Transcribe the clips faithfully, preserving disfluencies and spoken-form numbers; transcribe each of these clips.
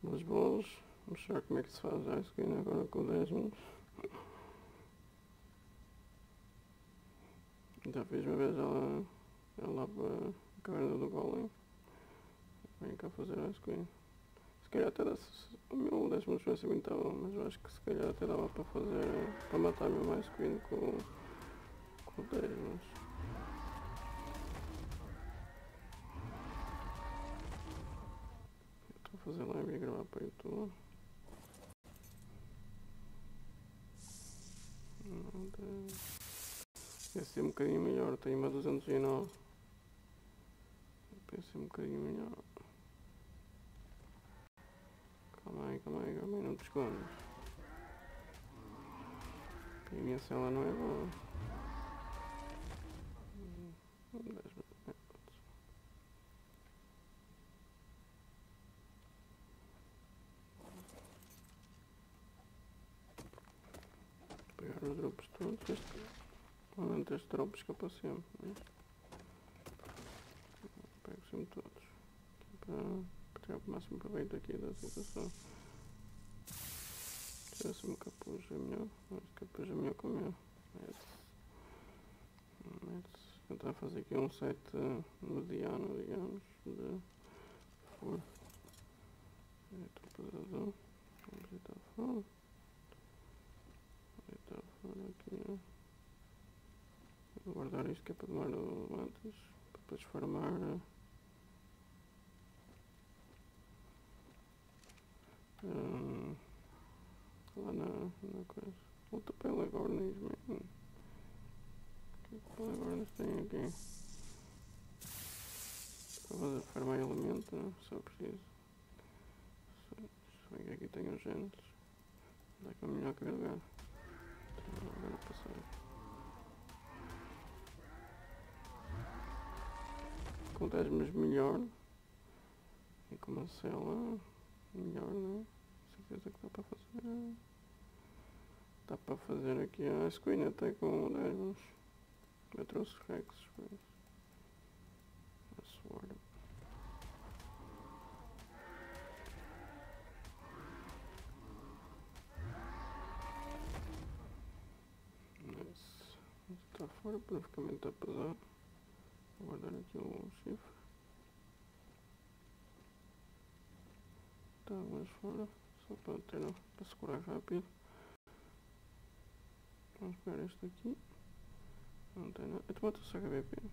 Boas bolas. Vamos mostrar como é que se faz a ice cream agora com dez minutos. Já fiz uma vez ela, ela para a caverna do Golem. Vem cá fazer ice cream. Se calhar até dá, o meu dez minutos vai ser muito bom, mas eu acho que se calhar até dava para fazer, para matar mesmo ice cream com, com dez minutos. Estou a fazer live e gravar para o YouTube. Esse é um bocadinho melhor, tenho uma duzentos e nove. Esse é um bocadinho melhor. Calma aí, calma aí, calma aí, não te escondas. A minha cela não é boa. dez minutos. Pegar os drops todos. Este, normalmente estes drops que eu passo sempre. Né? Pego sempre todos. Para, para tirar o máximo proveito aqui da situação. Se tivesse um capuz é melhor. Mas capuz é melhor que o meu. Vou tentar fazer aqui um set mediano, digamos, de força. Vamos deitar fora. Deitar fora aqui. Vou guardar isto que é para tomar antes. Para depois formar. Hum, lá na, na coisa. Outra Pelargornis, man. Que Pelargornis tem aqui? Para fazer formar elemento, né? Só preciso. Se bem que aqui tem os genes. Dá que é melhor carregar. Então, agora passar. Com dez mas melhor. E com uma cela melhor, né? Certeza que dá para fazer. Dá para fazer aqui a screen até com dez mas eu trouxe Rex por isso. A sword. Nice. Está fora, praticamente está pesado. Vou guardar aqui o chifre. Está mais fora, só para ter, para segurar rápido. Vamos pegar este aqui. Não tem nada. Eu tomate só H B P.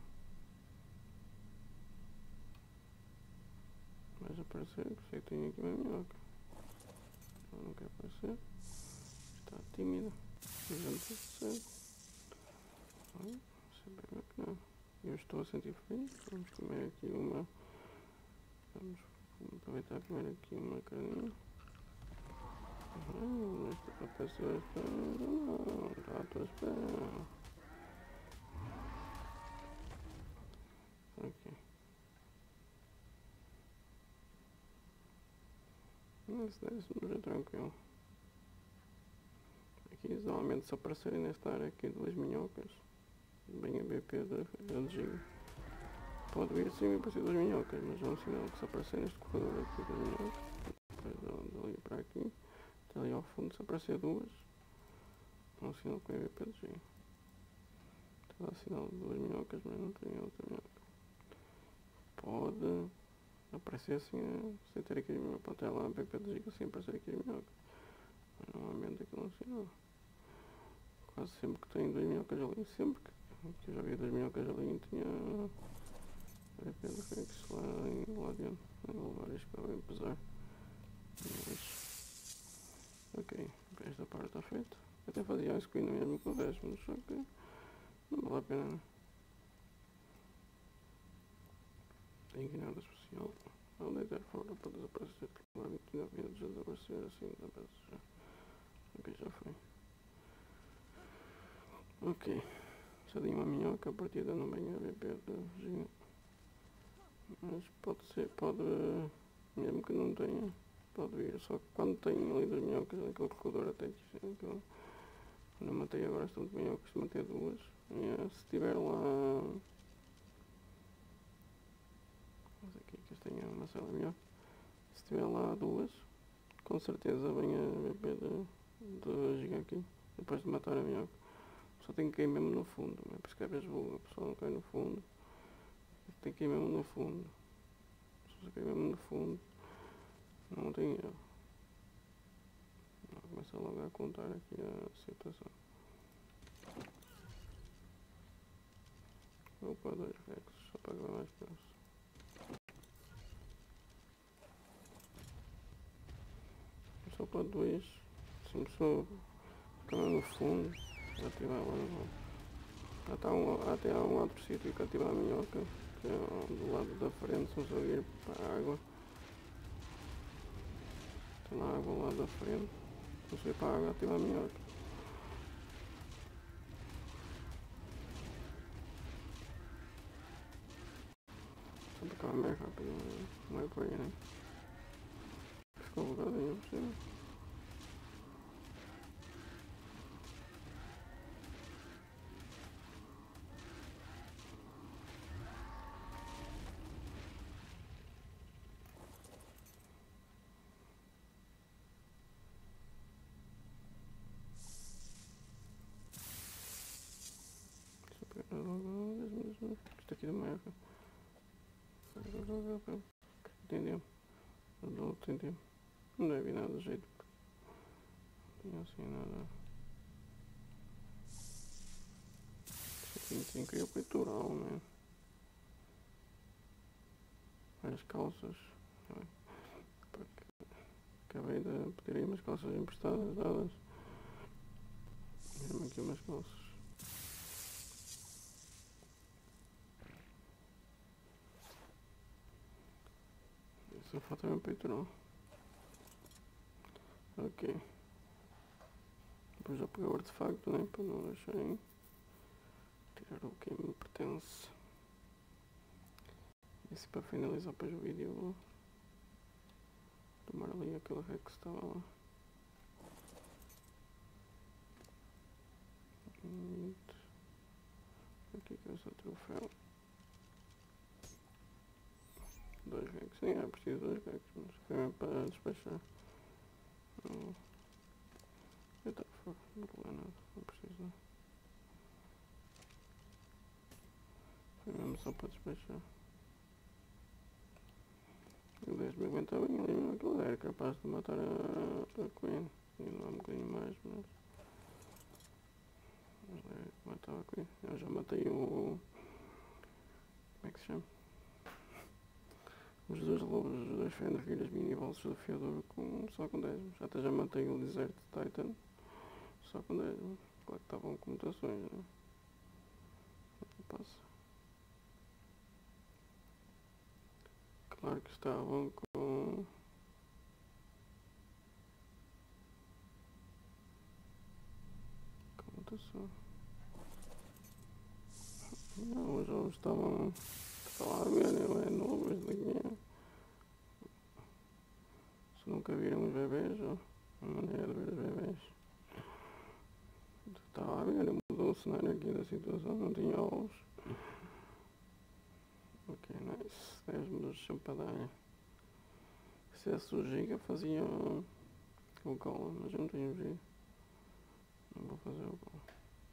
Vais aparecer, que sei que tenho aqui uma minhoca. Ela não quer aparecer. Está tímida. duzentos e sete. Olha, isso é bem bacana. Eu estou a sentir frio. Vamos comer aqui uma. Vamos aproveitar a comer aqui uma carninha. Ah, esta pessoa está. Não, está à tua espera. Ok. Esse décimo é tranquilo. Aqui normalmente se aparecerem nesta área aqui duas minhocas, bem a B P da Giga. Pode vir assim e aparecer duas minhocas, mas é um sinal que se aparecer neste corredor aqui das minhocas, depois dali para aqui, até ali ao fundo se aparecer duas, é um sinal que é a B P da Giga. Está lá sinal de duas minhocas, mas não tem outra minhoca. Pode aparecer assim, sem ter aqui a minhoca, pode ter lá a B P da Giga sem aparecer aqui a minhoca. Mas normalmente aquilo é um sinal. Quase sempre que tem duas minhocas ali, sempre que, que eu já vi duas minhocas ali, tinha a B P do Rex lá, lá dentro. Vou levar isto para bem pesar. Mas, ok, esta parte está feita. Eu até fazia ice cream mesmo com dez, mas só que não vale a pena. Tem aqui nada especial. Ao deitar fora para desaparecer, claro, vinte e nove minutos a desaparecer assim, desaparece já. Ok, já foi. Ok, só tenho uma minhoca, a partida não vem a B P da Giga. Mas pode ser, pode, mesmo que não tenha, pode vir. Só que quando tem ali duas minhocas, aquele corredor até que aquele, não matei agora estas duas minhocas, matei duas. E, se tiver lá. Vamos aqui que este tenha uma cela melhor. Se tiver lá duas, Com certeza vem a B P de, de giga aqui. Depois de matar a minhoca. Só tem que cair mesmo no fundo. É por isso que às vezes o pessoal não cai no fundo. Tem que ir mesmo no fundo. Se você cair mesmo no fundo, não tem erro. Começa logo a contar aqui a situação. Vou para dois rexos, só para acabar mais próximo. Só para dois. Se me sou ficar no fundo, ativar lá no fundo. Até, um, até há um outro sítio que ativar a minhoca, que é do lado da frente, se eu ir para a água. Tem lá a água lá da frente. Se eu ir para a água, ativar a minhoca. Só para acabar mais rápido, não é por aí, né? Ficou bugadinho por cima. Isto aqui da marca. Entendeu? Não entendi. Não deve nada de jeito. Não tinha assim nada. Isso aqui tem que ir o peitoral, né? As calças. Acabei de pedir aí umas calças emprestadas, dadas. Vieram aqui umas calças. Só falta o peitoral. Ok. Depois já peguei o artefacto, né? Para não deixarem tirar o que me pertence. E se para finalizar depois o vídeo vou tomar ali aquele rex que estava lá. Aqui que é o seu troféu. Dois rex, sim, é preciso dois rex, mas foi mesmo para despachar. Não, eu estava fora, não vou lá nada, não preciso não. Foi mesmo só para despachar. O dez me aguenta bem ali, aquilo era capaz de matar a, a Queen. E não há um bocadinho mais, mas. Mas é, matava a Queen. Eu já matei o. Como é que se chama? Os dois lobos, os dois Fenrir mini-bolsos do Fiador com, só com dez. Já até já matei o Desert Titan só com dez. Claro que estavam com mutações, né? Não passa. Claro que estavam com. Com mutação. Não, já estavam. Estava a ver, ele é novo, este daqui é. Se nunca viram os bebês, ó. A maneira de ver os bebês. Estava a ver, mudou o cenário aqui da situação, não tinha ovos. Ok, nice. dez minutos de champadinha. Se esse o giga fazia o golem, mas eu não tenho giga. Não vou fazer o golem.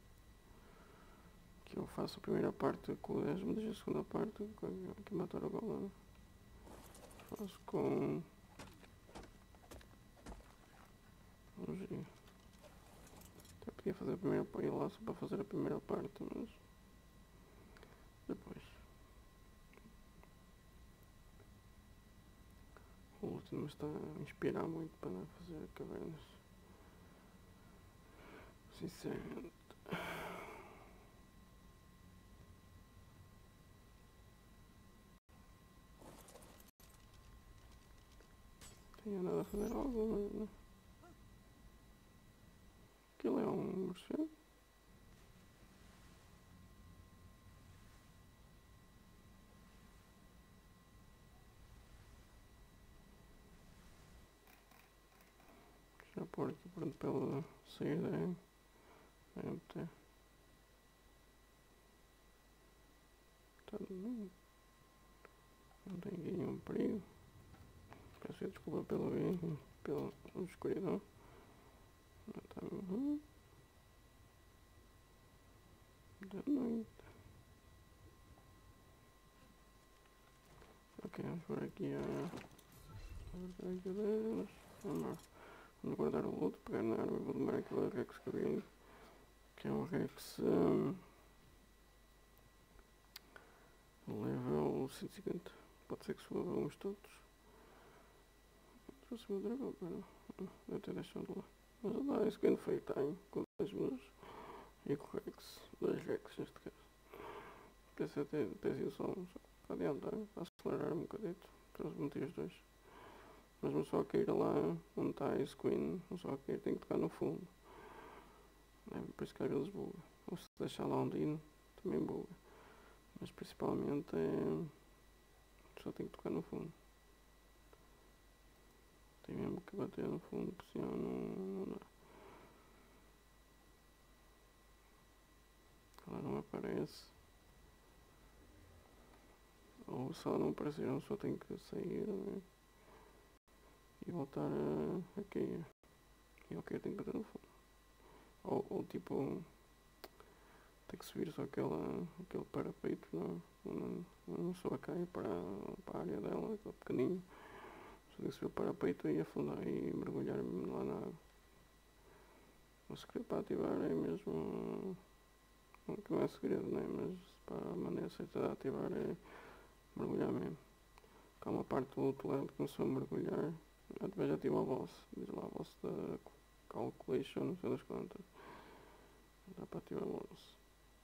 Que eu faço a primeira parte com o dez, mas a segunda parte que matar o golem. Faço com o giga. Até podia fazer a primeira parte lá só para fazer a primeira parte, mas depois. O último está a inspirar muito para fazer cavernas. Sinceramente. Tenho nada a fazer algo, mas não. Aquilo é um morcego. Já pôr aqui pronto para ela sair daí. Vai meter. Tá, não, não tem aqui nenhum perigo. Peço desculpa pelo vídeo, pelo escuridão. Já está uhum. De noite. Ok, vamos por aqui a... Vamos, vamos guardar o loot, pegar na arma e vou tomar aquele Rex que eu vi ali. Que é um Rex... Um, level cento e cinquenta. Pode ser que suba uns todos. Trouxe o meu dragão, pera. Deve ter deixado lá. Mas lá, esse grande feio tem, com dois meus. E com o Rex. Dois Rex neste caso. Pensei até ter sido só um, só para adiantar, para acelerar um bocadito. Trouxe meti os dois. Mas não só cair lá onde está esse Queen, não só cair, tem que tocar no fundo. É por isso que às vezes buga. Ou se deixar lá um dino, também buga. Mas principalmente é. Só tem que tocar no fundo. Tem mesmo que bater no fundo, porque senão não, não dá. Ela não aparece. Ou se ela não aparecer, eu só tenho que sair, né? E voltar a, a cair. E ok, tenho que bater no fundo. Ou, ou tipo, tem que subir só aquela, aquele parapeito, não, não, não só a cair para, para a área dela, aquele pequenino. Só tem que subir o parapeito e afundar e mergulhar lá na água. O segredo para ativar é mesmo, que não é segredo, né? Mas para a maneira certa de ativar é mergulhar mesmo. Há uma parte do outro lado que começou a mergulhar, depois ativa a boss, diz lá a boss da calculation, não sei das quantas. Dá para ativar a boss.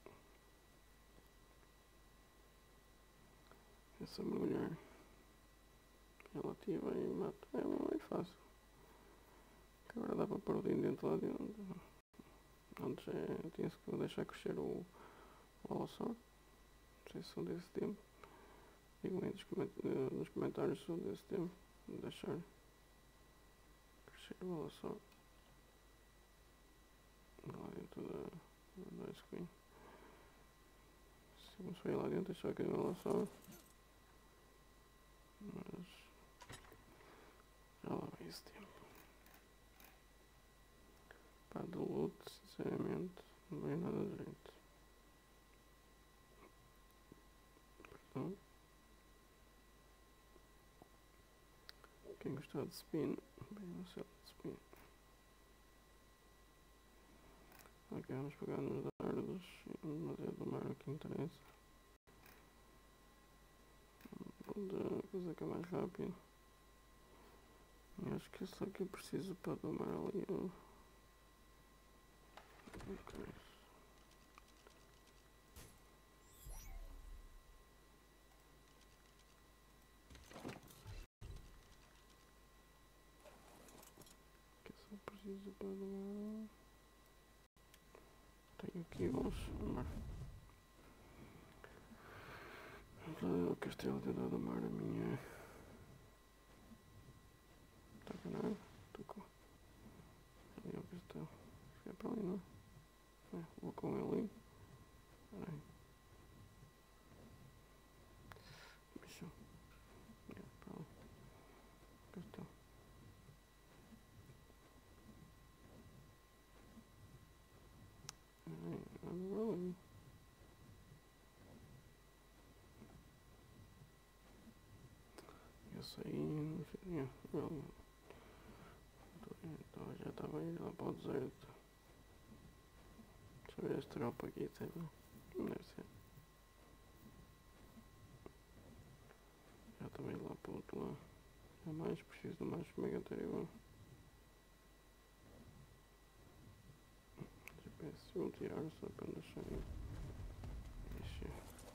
É só mergulhar. Ela ativa e mata. É mais fácil. Que agora dá para pôr o dino dentro lá dentro. Antes é, tinha-se que deixar crescer o, o Allosaur. Não sei se são desse tempo. Digam aí nos comentários se são desse tempo. Vou deixar crescer o Allosaur. Lá dentro da, da Ice Queen. Se começou a ir lá dentro, deixar aquele Allosaur. Mas já lá vai esse tempo. Pá, do loot, sinceramente, não veio nada de jeito. Perdão. Quem gostar de spin, bem no céu de spin. Ok, vamos pegar nos dardos, mas é do mar que interessa. Vou coisa que é mais rápido. Acho que é só que eu preciso para domar ali o... Ok. Que eu só preciso para domar... Tenho aqui uns... O castelo tentar domar a minha... Está aqui nada? Tocou. Ali é o castelo. Acho que é para ali, não é? É, vou com ele ali. Espera aí. Bicho. É, para ali. Castelo. Aí, anda ali. Esse aí, não sei. É, não. Então já estava indo lá para o deserto. Deixa eu ver este drop aqui, sei lá. Não deve ser. Já estava indo lá para o outro lado. É mais, preciso de mais mega igual. G P S, vou tirar só para não deixar aí. Ixi.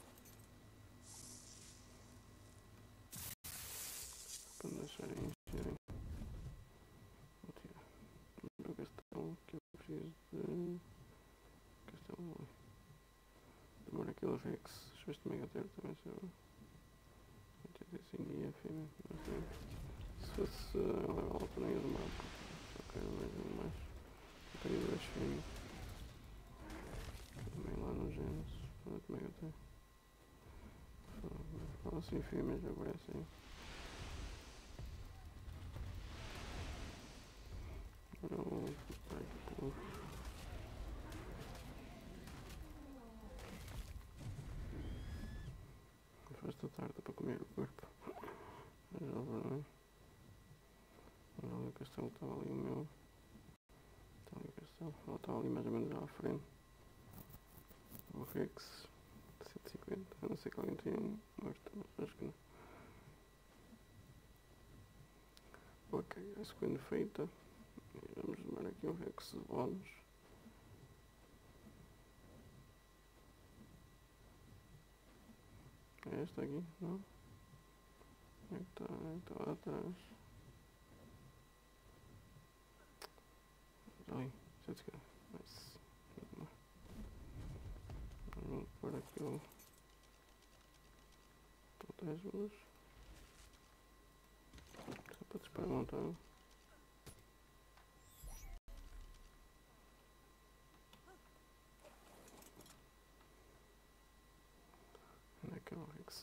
Para não deixar aí encher. Vou tirar. O castelo que eu preciso de... Castelo ali. Demora aquele Rex. Se este mega ter também se eu... oitenta e cinco I F, né? Se fosse a level alta não ia demorar. Só quero mesmo mais. Eu tenho dois filhos. Também lá no Genesis. Olha como é que eu tenho. Fala assim filmes, aparece aí. castelo estava ali o meu. Está ali o castelo. Ela estava ali mais ou menos à frente. O Rex. cento e cinquenta. A não ser que alguém tenha morto, mas acho que não. Ok, a segunda feita. E vamos levar aqui o Rex de bónus. É esta aqui? Não? É que está, é que está lá atrás. Ai, já te quero. Nice. Vamos pôr aqui o protege-los. Só para disparar montar. Onde é que é o Rex?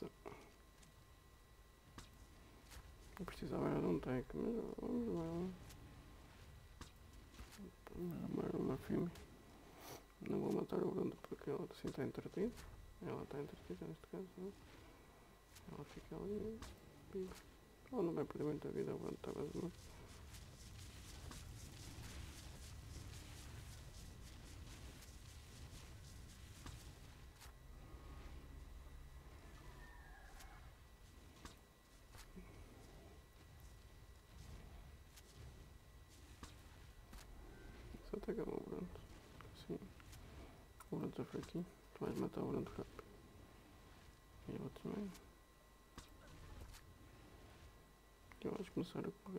Eu precisava era de um tank, mas vamos lá. Vamos armar uma fêmea. Não vou matar o Bruno porque ela assim está entretida. Ela está entretida neste caso, não? Ela fica ali. Ela não vai perder muita vida, o Bruno está quase morto. Só atacava o Bruno. Sim. O Bruno já foi aqui. Tu vais matar o Bruno rápido. E eu também. Eu acho que começar a correr.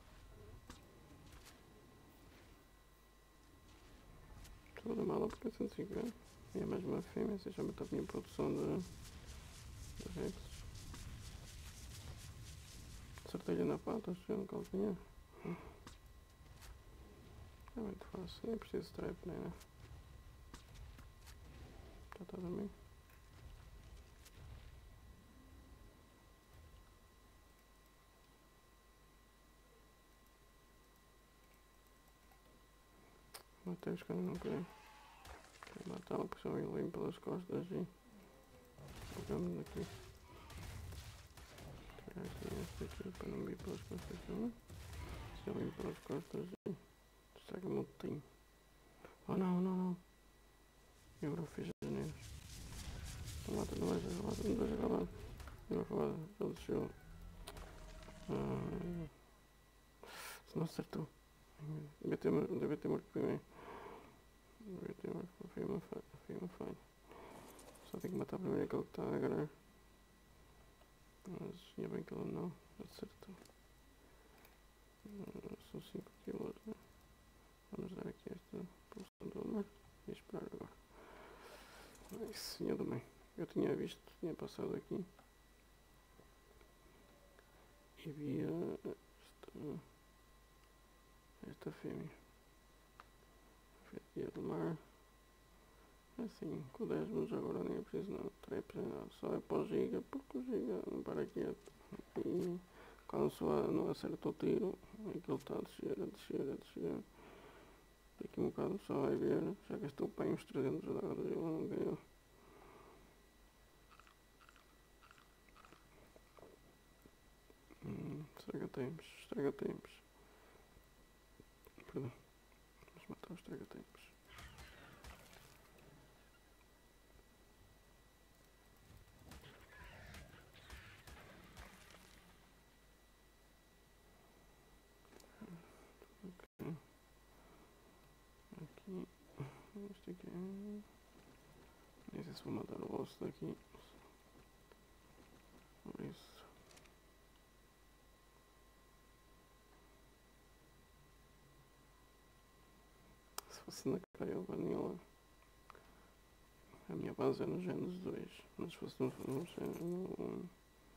Toda mala porque é cento e cinquenta. E é mais uma fêmea, se já matar a minha produção de, de Rex. Acertei-lhe na pata, chegando no calcanhar. É muito fácil, nem preciso de trap, nem né? Já está a dormir. Matei os caras, não querem. Quero matar uma pessoa e limpo pelas costas e pegamos aqui. Tirar aqui este aqui para não vir pelas costas também. Se eu limpo pelas costas e estraga-me o tetinho. Oh não, não, não. Eu agora fiz as neiras. Não mata, não vais acabar, não vais acabar. Não acabar, ele desceu. Ah, se não acertou. Devia ter, devia ter morto primeiro. Devia ter morto, foi uma falha, foi uma falha. Só tenho que matar primeiro aquele que está a agarrar. Mas ainda bem que ele não acertou. Uh, são cinco quilos, né? Vamos dar aqui esta pulsão do amor e esperar agora. Nice, tinha também. Eu tinha visto, tinha passado aqui. E via esta, esta fêmea. Fetia do mar. Assim, com dez minutos agora nem é preciso não. Traps nem nada. Só é para o giga, porque o giga não para quieto. E quando só não acerta o tiro, aquilo está a descer, a descer, a descer. Daqui um bocado só vai ver. Já gastou para uns trezentos dólares e ele não ganhou. Hum, estraga-tempos, estraga-tempos. Perdão. Vamos matar os estraga-tempos. Aqui. Este aqui. Nem sei se vou matar o osso daqui. Por isso. Se fosse na Cryo Vanilla, a minha base é no Genesis dois, mas se fosse no, no, no,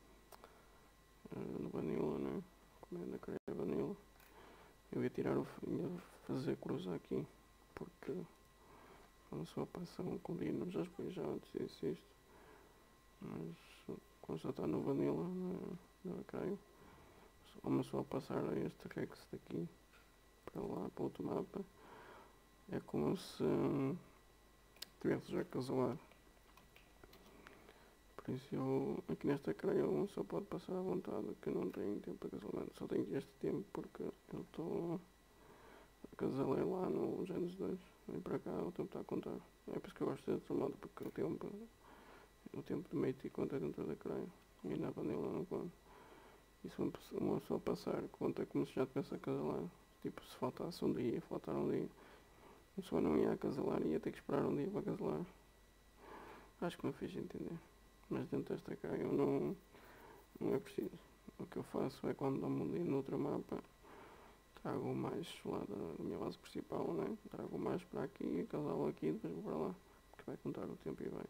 no Vanilla, né? Como é na Cryo Vanilla, eu ia tirar o ia fazer cruzar aqui, porque quando só passa um colino, já expliquei já antes disse isto, mas quando já está no Vanilla, na, na Cryo, vamos só passar a este Rex daqui, para lá, para outro mapa. É como se hum, tivesse já casolado. Por Por isso eu, aqui nesta creia um só pode passar à vontade, que eu não tenho tempo de acasalamento. Só tenho este tempo porque eu estou acasalei lá no Genesis dois. Vem para cá, o tempo está a contar. É por isso que eu gosto de ter tomado, porque o tempo, o tempo de mate conta dentro da creia. E na vanilla não conta. E se uma pessoa passar, conta como se já tivesse acasalar. Tipo, se faltasse um dia, faltar um dia. A pessoa não ia acasalar, ia ter que esperar um dia para acasalar. Acho que não fiz entender. Mas dentro desta creia eu não, não é preciso. O que eu faço é quando dou-me um dia no outro mapa, trago mais lá da, da minha base principal, né? Trago mais para aqui, casalo aqui e depois vou para lá. Porque vai contar o tempo e vai.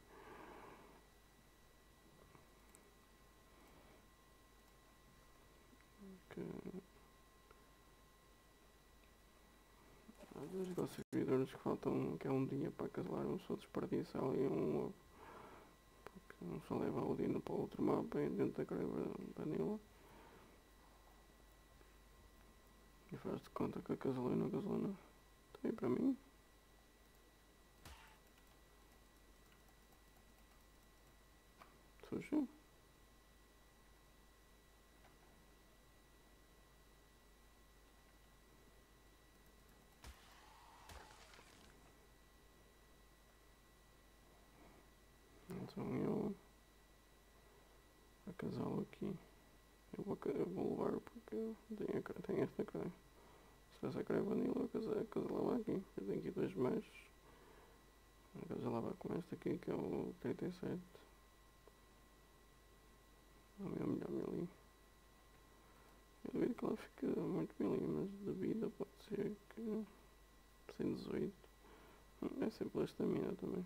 Que... Às vezes aqueles servidores que faltam, que é um dia para casalar, um só desperdiça ali um ovo. Porque um só leva o dino para outro mapa e dentro da creia vanilla. E faz de conta que a gasolina, a gasolina está aí para mim. Sujo. Então eu acasalo aqui. Eu vou, eu vou levar porque tenho, tenho esta creia. Se fosse a creia vanilla, eu acasalava aqui. Eu tenho aqui dois mechos. Acasalava com este aqui que é o trinta e sete. É o meu melhor melee. Eu duvido que ela fique muito melee, mas de vida pode ser que cento e dezoito. É sempre a estamina também.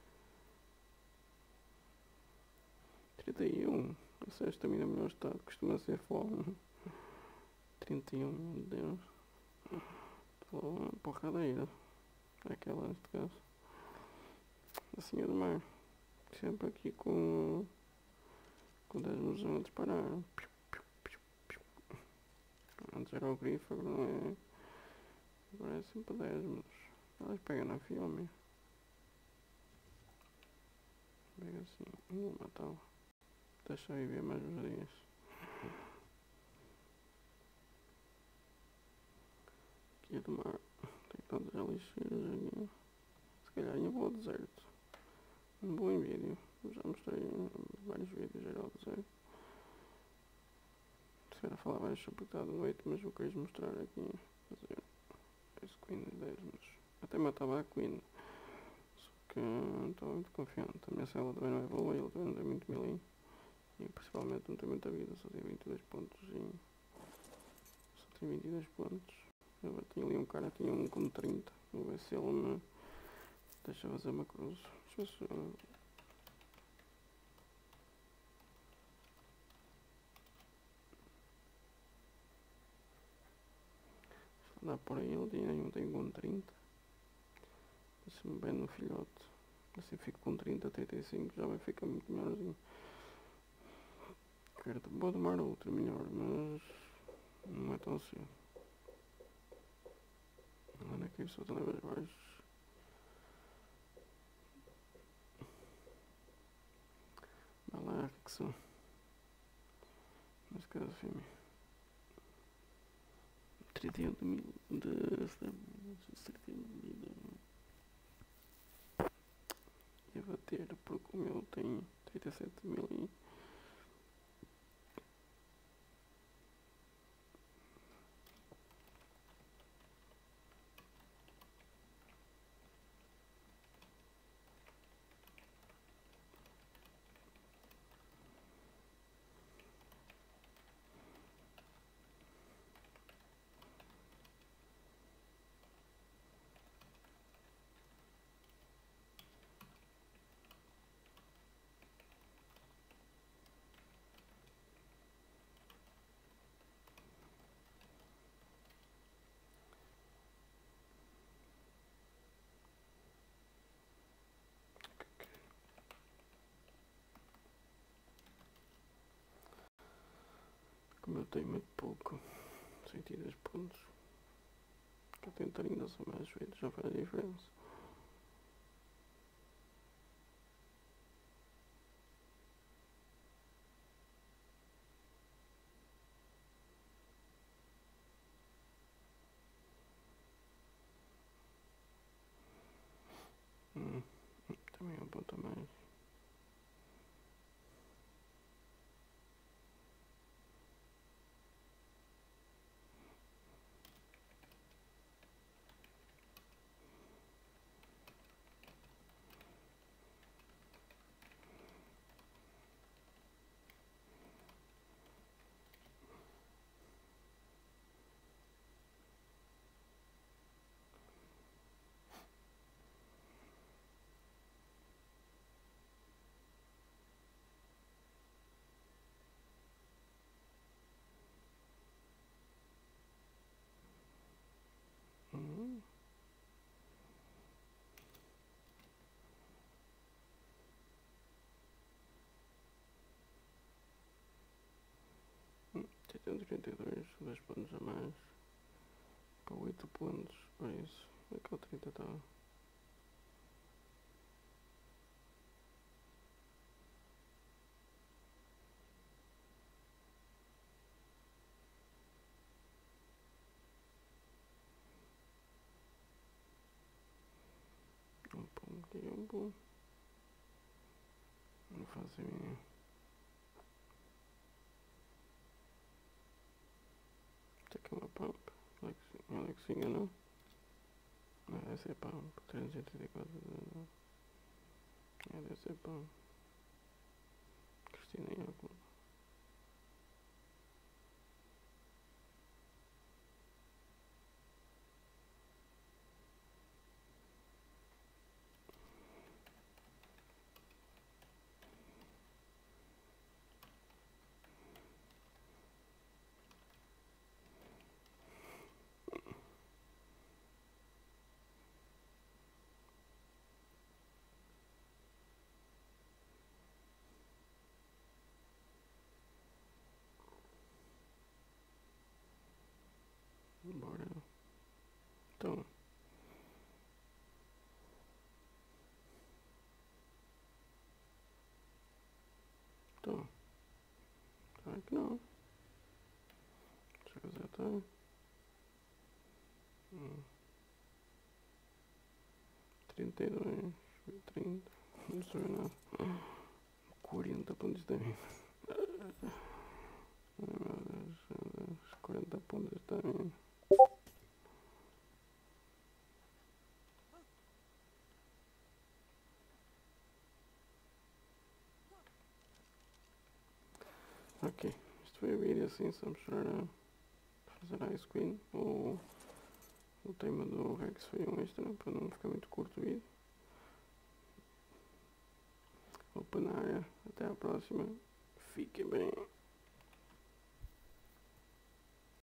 trinta e um. Essa é a estamina melhor estado, costuma ser fome. trinta e um, meu Deus. Estou uma porradeira. Aquela neste caso. Assim é do mar. Sempre aqui com. Com dez mãos a disparar. Antes era o grifo, agora não é. Agora é sempre dez, mas. Elas pegam na filme. Pega assim. Vou matá-la. Deixa eu ver mais uns dias. Aqui é do mar. Tem tantas lixeiras aqui. Se calhar eu vou ao deserto. Um bom vídeo. Já mostrei vários vídeos geral do deserto. Se era falar mais sobre o de noite, mas eu queria mostrar aqui. Fazer esse Queen de dez, mas até matava a Queen. Só que não estou muito confiante. A minha cela também não é boa, ele também não tem muito melee. E principalmente não tem muita vida, só tem vinte e dois pontos e... Só tem vinte e dois pontos. Eu tinha ali um cara, tinha um com trinta. Vou ver se ele me deixa fazer uma cruz. Deixa eu ver se... Dá por aí, ele tinha, eu tenho com trinta. Deixa-me bem no filhote. Assim fico com trinta, trinta e cinco, já vai ficar muito melhorzinho. Quero, vou tomar outro melhor, mas não é tão cedo. Olha aqui, só tem levas baixos. Vai lá, que são. Neste caso, filme. trinta e um de mil de... trinta e um de vida. Ia bater, porque o meu tem trinta e sete mil e... Como eu tenho muito pouco, cento e dez pontos, que eu tentar ainda só mais vezes, já faz a diferença. Hum, também é um ponto a mais. Hum. setecentos e trinta e dois, dois pontos a mais. Com oito pontos, por isso. Aquele trinta estava. Um ponto e um bom. Não faço a minha. Isto aqui é uma pump. Olha que se enganou. Não, deve ser pump. trezentos e oitenta e quatro. É, deve ser pump. Cristina Iacono. Bora. Então. Então. Claro que não. Deixa eu fazer até. Hum. trinta e dois. trinta. Não sou nada. quarenta pontos de mim. Ai meu Deus, meu Deus. quarenta pontos de mim. Ok, isto foi o vídeo assim, só mostrar a fazer Ice Queen. O, o tema do Rex foi um extra, para não ficar muito curto o vídeo. Open área, até à próxima, fiquem bem.